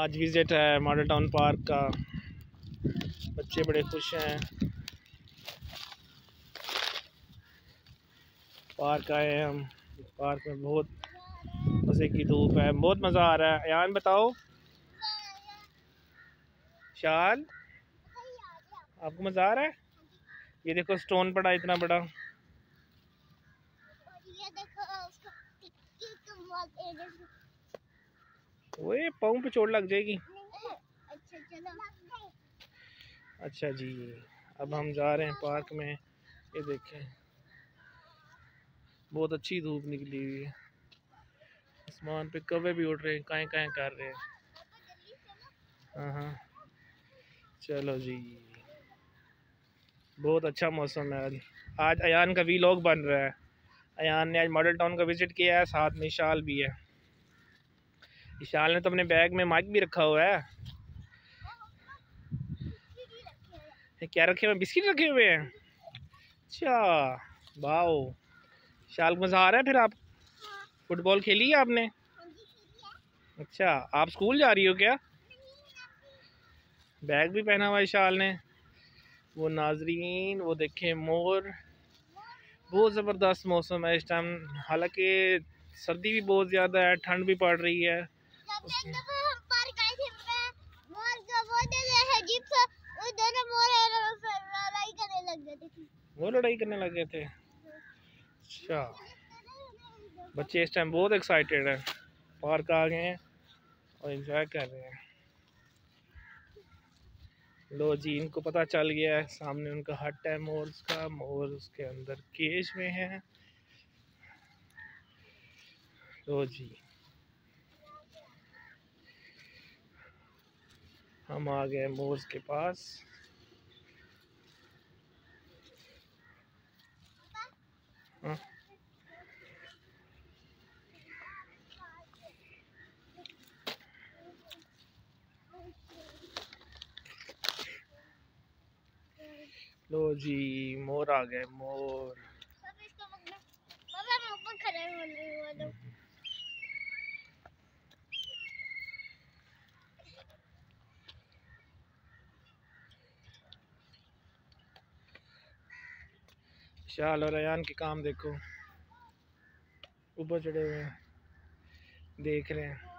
आज विज़िट है model town park का। बच्चे बड़े खुश हैं। पार्क आए हैं हम। पार्क में बहुत मज़े की धूप है, बहुत मज़ा आ रहा है। यान बताओ शाल, आपको मज़ा आ रहा है? ये देखो स्टोन पड़ा इतना बड़ा। ओए पाँव पे चोट लग जाएगी। अच्छा जी, अब हम जा रहे हैं पार्क में। ये देखें बहुत अच्छी धूप निकली हुई है। आसमान पे कौवे भी उड़ रहे हैं, काएं काएं कर रहे हैं। हाँ, चलो जी, बहुत अच्छा मौसम है। आज अयान का वीलॉग बन रहा है। अयान ने आज मॉडल टाउन का विजिट किया है, साथ में शाल भी है। शाल ने तो अपने बैग में माइक भी रखा हुआ है। क्या रखे हुए? बिस्किट रखे हुए हैं। अच्छा वाओ, शाल मज़ा आ रहा है। फिर आप फुटबॉल खेली है आपने? अच्छा, आप स्कूल जा रही हो क्या? बैग भी पहना हुआ है शाल ने। वो नाजरीन, वो देखें मोर। बहुत ज़बरदस्त मौसम है इस टाइम। हालांकि सर्दी भी बहुत ज़्यादा है, ठंड भी पड़ रही है। वो लड़ाई करने लग गए थे। अच्छा, बच्चे इस टाइम बहुत एक्साइटेड है। पार्क आ गए हैं और एंजॉय कर रहे हैं। लो जी, इनको पता चल गया है सामने उनका हट है मोर का। मोर उसके अंदर केज में है। लो जी, हम आ गए मोर के पास। हाँ? लो जी, मोर आ गए मोर। शाल और अयान के काम देखो, ऊपर चढ़े हुए हैं, देख रहे हैं।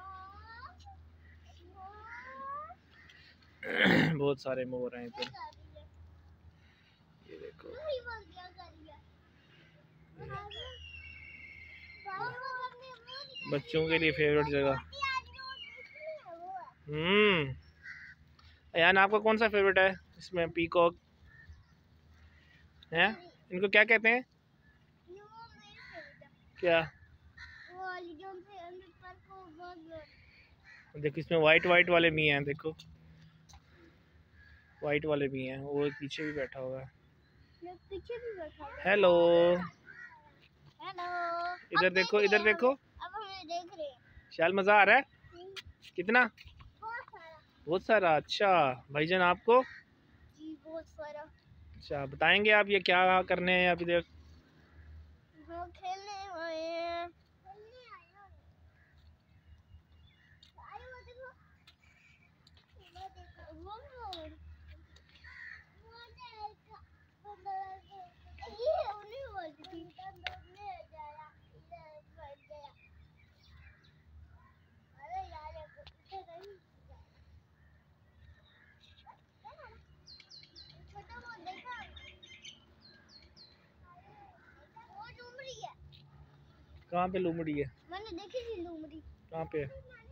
बहुत सारे मोर हैं इधर। ये देखो, बच्चों के लिए फेवरेट जगह। अयान, आपका कौन सा फेवरेट है इसमें? पीकॉक है? इनको क्या कहते हैं? क्या? देखो इसमें वाइट वाइट वाले भी हैं। देखो वाइट वाले भी हैं। वो पीछे भी बैठा हुआ है। हेलो, इधर देखो, इधर देखो। अब हमें देख रहे हैं। शाल, मजा आ रहा है? कितना? बहुत सारा। अच्छा भाईजान, आपको? जी बहुत सारा। अच्छा, बताएंगे आप ये क्या करने हैं अभी? देख, खेलने आए हैं। कहाँ पे लोमड़ी है? मैंने देखी थी लोमड़ी। कहाँ पे?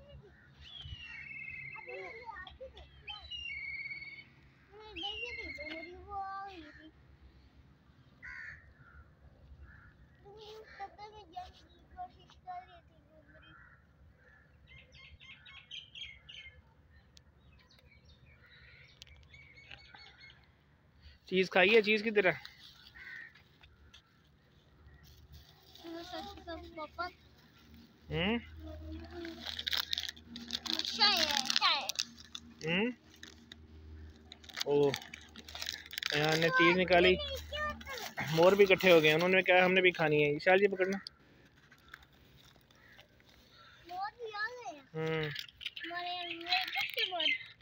चीज खाई है? चीज किधर है? ओ, यहाँ ने चीज निकाली। मोर भी इकट्ठे हो गए। उन्होंने कहा हमने भी खानी है। विशाल जी पकड़ना।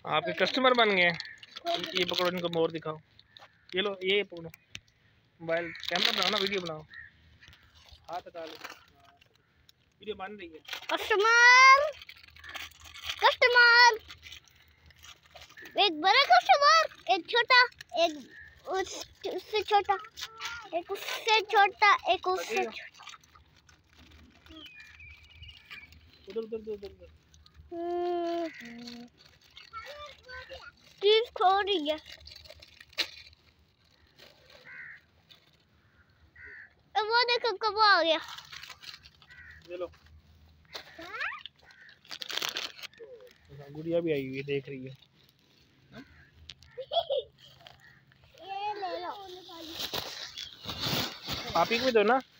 आपके कस्टमर बन गए। ये पकड़ो, इनको मोर दिखाओ। ये लो, ये पकड़ो, मोबाइल कैमरा बनाओ ना, वीडियो बनाओ, हाथ हटा लो, वीडियो बन रही है। कस्टमर, कस्टमर, एक बड़ा कस्टमर, एक छोटा, एक उससे छोटा, एक उससे छोटा, एक उससे छोटा। उधर उधर उधर उधर। चीज खो रही है। अब वो देखो कब आ गया। ये लो, गुड़िया भी आई हुई है, देख रही है। ये ले लो। आप ही को भी दो ना।